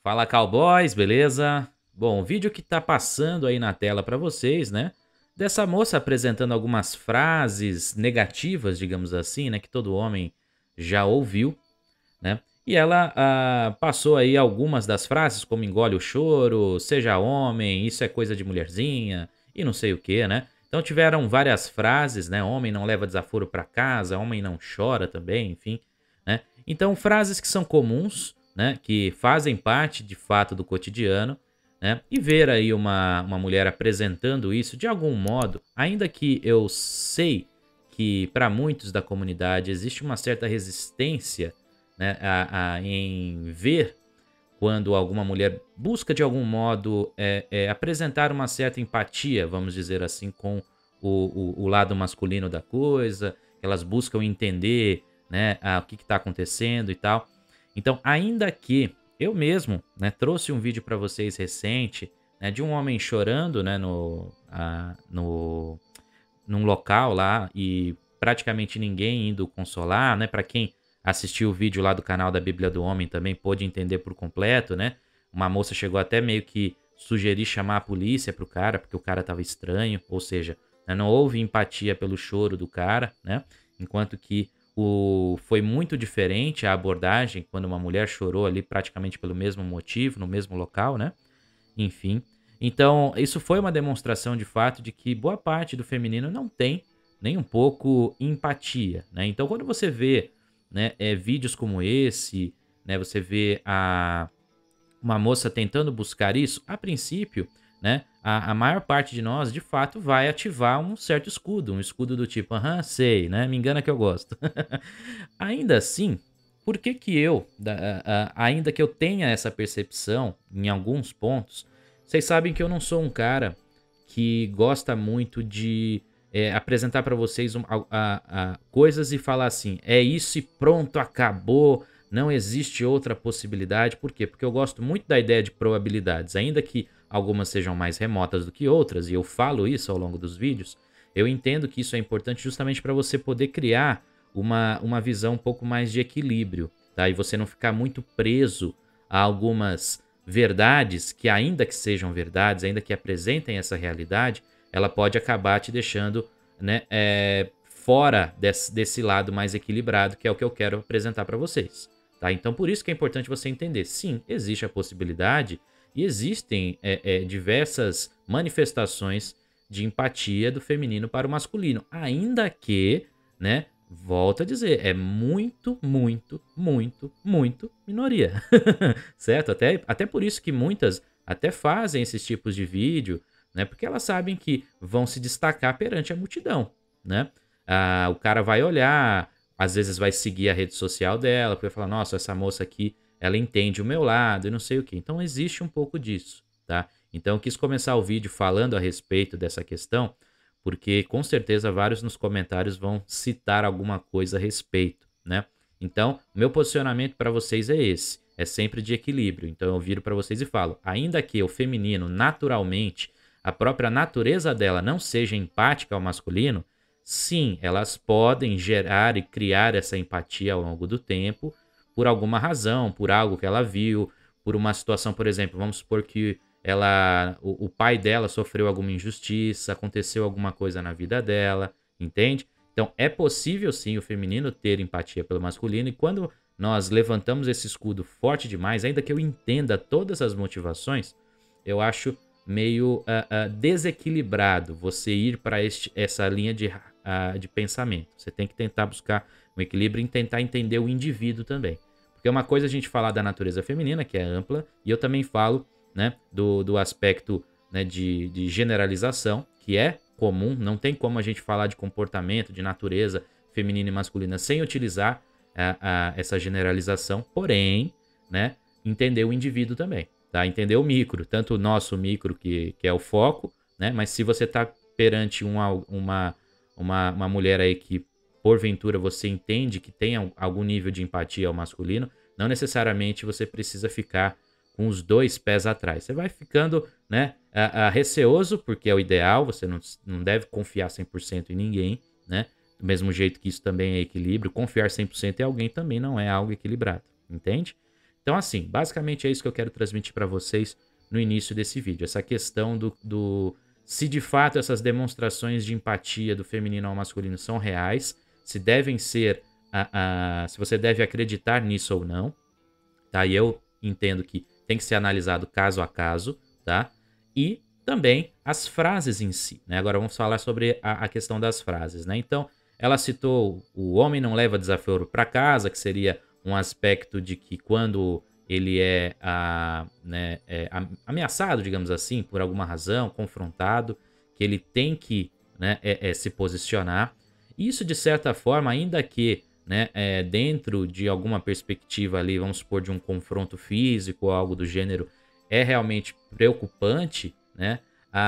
Fala cowboys, beleza? Bom, o vídeo que tá passando aí na tela pra vocês, né? Dessa moça apresentando algumas frases negativas, digamos assim, né? Que todo homem já ouviu, né? E ela passou aí algumas das frases, como engole o choro, seja homem, isso é coisa de mulherzinha e não sei o que, né? Então tiveram várias frases, né? Homem não leva desaforo pra casa, homem não chora também, enfim, né? Então frases que são comuns, né? Que fazem parte de fato do cotidiano, né? E ver aí uma mulher apresentando isso de algum modo, ainda que eu sei que para muitos da comunidade existe uma certa resistência, né, em ver quando alguma mulher busca de algum modo apresentar uma certa empatia, vamos dizer assim, com o lado masculino da coisa, elas buscam entender, né, o que está acontecendo e tal. Então, ainda que eu mesmo, né, trouxe um vídeo para vocês recente, né, de um homem chorando, né, num local lá e praticamente ninguém indo consolar, né? Para quem assistiu o vídeo lá do canal da Bíblia do Homem também pôde entender por completo, né? Uma moça chegou até meio que sugerir chamar a polícia pro cara, porque o cara tava estranho, ou seja, né, não houve empatia pelo choro do cara, né? Enquanto que foi muito diferente a abordagem quando uma mulher chorou ali praticamente pelo mesmo motivo, no mesmo local, né? Enfim. Então, isso foi uma demonstração de fato de que boa parte do feminino não tem nem um pouco empatia, né? Então, quando você vê, né, vídeos como esse, né, você vê uma moça tentando buscar isso, a princípio, né, a maior parte de nós, de fato, vai ativar um certo escudo, um escudo do tipo, aham, sei, né, me engana que eu gosto. Ainda assim, por que que ainda que eu tenha essa percepção em alguns pontos, vocês sabem que eu não sou um cara que gosta muito de apresentar para vocês coisas e falar assim, é isso e pronto, acabou, não existe outra possibilidade. Por quê? Porque eu gosto muito da ideia de probabilidades, ainda que algumas sejam mais remotas do que outras, e eu falo isso ao longo dos vídeos, eu entendo que isso é importante justamente para você poder criar uma visão um pouco mais de equilíbrio, tá? E você não ficar muito preso a algumas verdades que, ainda que sejam verdades, ainda que apresentem essa realidade, ela pode acabar te deixando, né, fora desse lado mais equilibrado, que é o que eu quero apresentar para vocês. Tá? Então, por isso que é importante você entender. Sim, existe a possibilidade e existem diversas manifestações de empatia do feminino para o masculino, ainda que, né, volto a dizer, é muito, muito, muito, muito minoria, certo? Até por isso que muitas até fazem esses tipos de vídeo, né? Porque elas sabem que vão se destacar perante a multidão, né? O cara vai olhar, às vezes vai seguir a rede social dela, porque vai falar, nossa, essa moça aqui, ela entende o meu lado e não sei o que. Então existe um pouco disso, tá? Então eu quis começar o vídeo falando a respeito dessa questão, porque com certeza vários nos comentários vão citar alguma coisa a respeito, né? Então, o meu posicionamento para vocês é esse, é sempre de equilíbrio. Então eu viro para vocês e falo, ainda que o feminino naturalmente, a própria natureza dela não seja empática ao masculino, sim, elas podem gerar e criar essa empatia ao longo do tempo por alguma razão, por algo que ela viu, por uma situação, por exemplo, vamos supor que o pai dela sofreu alguma injustiça, aconteceu alguma coisa na vida dela, entende? Então é possível sim o feminino ter empatia pelo masculino, e quando nós levantamos esse escudo forte demais, ainda que eu entenda todas as motivações, eu acho meio desequilibrado você ir para essa linha de pensamento. Você tem que tentar buscar um equilíbrio e tentar entender o indivíduo também. Porque uma coisa é a gente falar da natureza feminina, que é ampla, e eu também falo, né, do aspecto, né, de generalização, que é comum, não tem como a gente falar de comportamento, de natureza feminina e masculina sem utilizar essa generalização, porém, né, entender o indivíduo também, tá? Entender o micro, tanto o nosso micro, que é o foco, né, mas se você está perante uma mulher aí que, porventura, você entende que tem algum nível de empatia ao masculino, não necessariamente você precisa ficar com os dois pés atrás. Você vai ficando, né, receoso, porque é o ideal, você não deve confiar 100% em ninguém, né? Do mesmo jeito que isso também é equilíbrio, confiar 100% em alguém também não é algo equilibrado, entende? Então, assim, basicamente é isso que eu quero transmitir para vocês no início desse vídeo. Essa questão se de fato essas demonstrações de empatia do feminino ao masculino são reais, se devem ser, se você deve acreditar nisso ou não, tá? E eu entendo que tem que ser analisado caso a caso, tá? E também as frases em si, né? Agora vamos falar sobre a questão das frases, né? Então, ela citou o homem não leva desaforo para casa, que seria um aspecto de que quando ele né, ameaçado, digamos assim, por alguma razão, confrontado, que ele tem que, né, se posicionar. Isso, de certa forma, ainda que, né, dentro de alguma perspectiva ali, vamos supor, de um confronto físico ou algo do gênero, é realmente preocupante, né?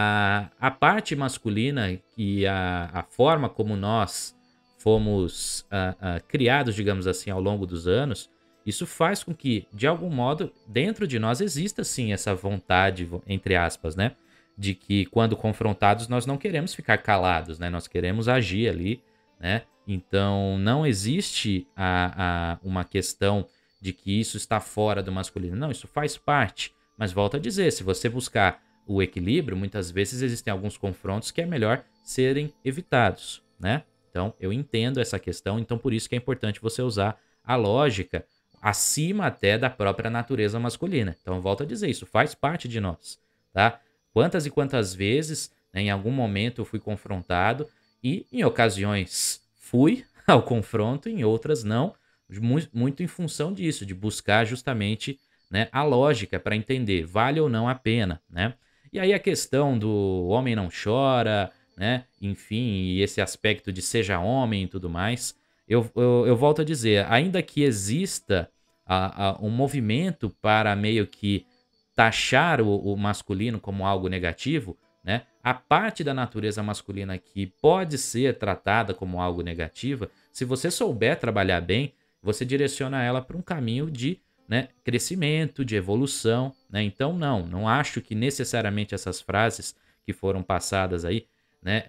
A parte masculina e a forma como nós fomos criados, digamos assim, ao longo dos anos, isso faz com que, de algum modo, dentro de nós exista sim essa vontade, entre aspas, né? De que quando confrontados nós não queremos ficar calados, né? Nós queremos agir ali, né? Então não existe uma questão de que isso está fora do masculino. Não, isso faz parte. Mas volto a dizer, se você buscar o equilíbrio, muitas vezes existem alguns confrontos que é melhor serem evitados, né? Então, eu entendo essa questão, então por isso que é importante você usar a lógica acima até da própria natureza masculina. Então, volto a dizer, isso faz parte de nós, tá? Quantas e quantas vezes, né, em algum momento eu fui confrontado e em ocasiões fui ao confronto, em outras não, muito em função disso, de buscar justamente, né, a lógica para entender, vale ou não a pena, né? E aí a questão do homem não chora, né? Enfim, e esse aspecto de seja homem e tudo mais. Eu volto a dizer, ainda que exista um movimento para meio que taxar o masculino como algo negativo, né? A parte da natureza masculina que pode ser tratada como algo negativa, se você souber trabalhar bem, você direciona ela para um caminho de, né, crescimento, de evolução, né? Então, não acho que necessariamente essas frases que foram passadas aí, né,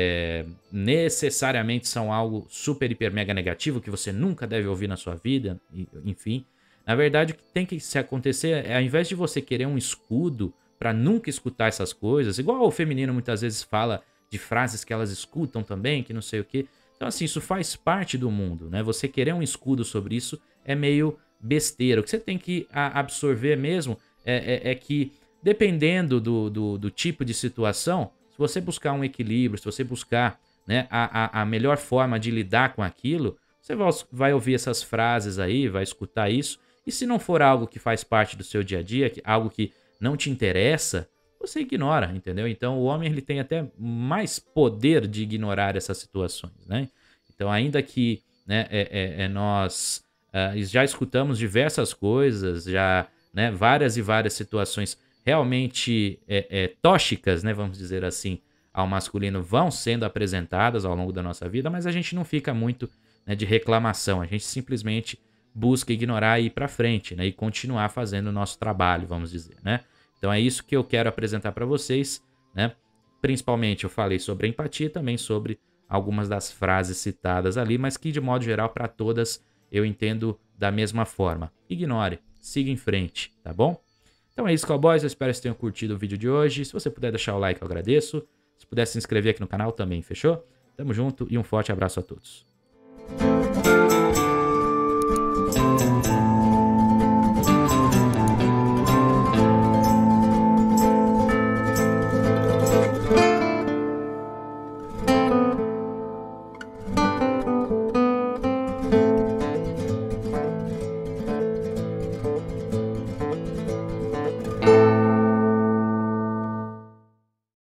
necessariamente são algo super, hiper, mega negativo que você nunca deve ouvir na sua vida, enfim. Na verdade, o que tem que se acontecer é, ao invés de você querer um escudo para nunca escutar essas coisas, igual o feminino muitas vezes fala de frases que elas escutam também, que não sei o quê. Então, assim, isso faz parte do mundo, né? Você querer um escudo sobre isso é meio besteira. O que você tem que absorver mesmo é que, dependendo do tipo de situação, se você buscar um equilíbrio, se você buscar, né, a melhor forma de lidar com aquilo, você vai ouvir essas frases aí, vai escutar isso. E se não for algo que faz parte do seu dia a dia, algo que não te interessa, você ignora, entendeu? Então o homem ele tem até mais poder de ignorar essas situações, né? Então ainda que, né, nós já escutamos diversas coisas, já, né, várias e várias situações realmente tóxicas, né, vamos dizer assim, ao masculino vão sendo apresentadas ao longo da nossa vida, mas a gente não fica muito, né, de reclamação, a gente simplesmente busca ignorar e ir para frente, né, e continuar fazendo o nosso trabalho, vamos dizer, né? Então é isso que eu quero apresentar para vocês, né? Principalmente eu falei sobre a empatia e também sobre algumas das frases citadas ali, mas que de modo geral para todas eu entendo da mesma forma. Ignore, siga em frente, tá bom? Então é isso, cowboys, eu espero que vocês tenham curtido o vídeo de hoje. Se você puder deixar o like, eu agradeço. Se puder se inscrever aqui no canal também, fechou? Tamo junto e um forte abraço a todos.